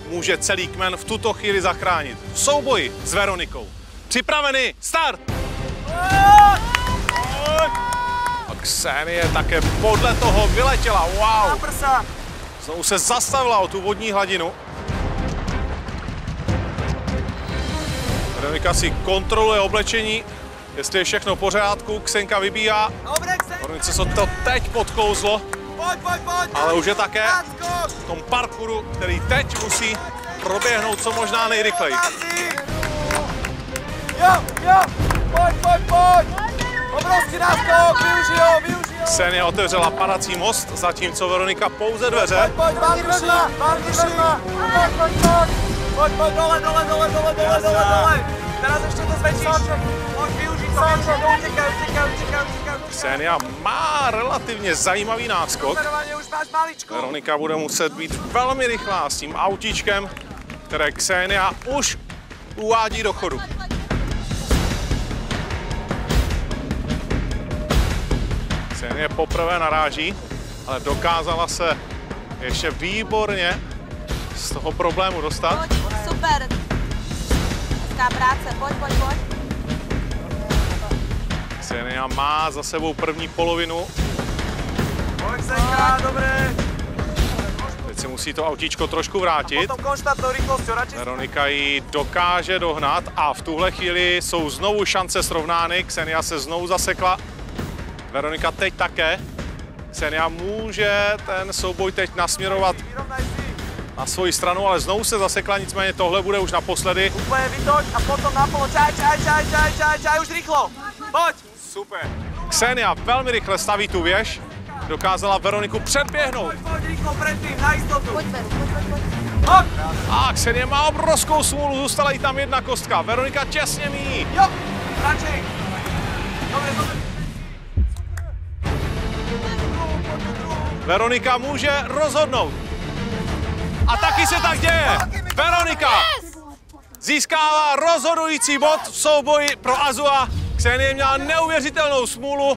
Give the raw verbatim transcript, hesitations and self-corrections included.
může celý kmen v tuto chvíli zachránit. V souboji s Veronikou. Připraveni, start! A Ksenie také podle toho vyletěla, wow! Znovu se zastavila o tu vodní hladinu. Veronika si kontroluje oblečení, jestli je všechno v pořádku. Ksenka vybíhá. Veronice se to teď podkouzlo, ale už je také v tom parkouru, který teď musí proběhnout co možná nejrychleji. Jo, jo, pojď, pojď, pojď! Obrovský náskok, využij ho, využij ho! Ksenia otevřela padací most, zatímco Veronika pouze dveře. Pojď, pojď, Valkyši, Valkyši! Pojď, pojď, pojď! Pojď, pojď, dole, dole, dole, dole, dole, dole, dole! Teraz ještě to zvětšíš. Pojď, využij to, využij to, utěkaj, utěkaj, utěkaj, utěkaj. Ksenia má relativně zajímavý náskok. Už máš maličko. Veronika bude muset být velmi rychlá s tím autíčkem, které Ksenia už uvádí do chodu. Ksenie poprvé naráží, ale dokázala se ještě výborně z toho problému dostat. Pojď, super. Hezká práce, pojď, pojď, pojď. Ksenia má za sebou první polovinu. Pojď, Ksenka, dobré. Teď si musí to autíčko trošku vrátit. Potom konštantnou rychlostí, radši. Veronika ji dokáže dohnat a v tuhle chvíli jsou znovu šance srovnány. Ksenia se znovu zasekla. Veronika teď také. Ksenia může ten souboj teď nasměrovat na svoji stranu, ale znovu se zasekla, nicméně tohle bude už naposledy. Úplně vytoč a potom na polo, čaj, čaj, čaj, čaj, čaj, čaj, už rychlo. Pojď. Super. Ksenia velmi rychle staví tu věž. Dokázala Veroniku předběhnout. Pojď, pojď, rychlo předtím, na jistotu. Pojď, Veru, pojď, pojď, pojď. Hop. A Ksenia má obrovskou smůlu, zůstala jí tam jedna kostka. Veronika těsně míjí. Jo, radši. Dobře, dobře. Veronika může rozhodnout. A taky se tak děje. Veronika získává rozhodující bod v souboji pro Azua. Ksenie měla neuvěřitelnou smůlu.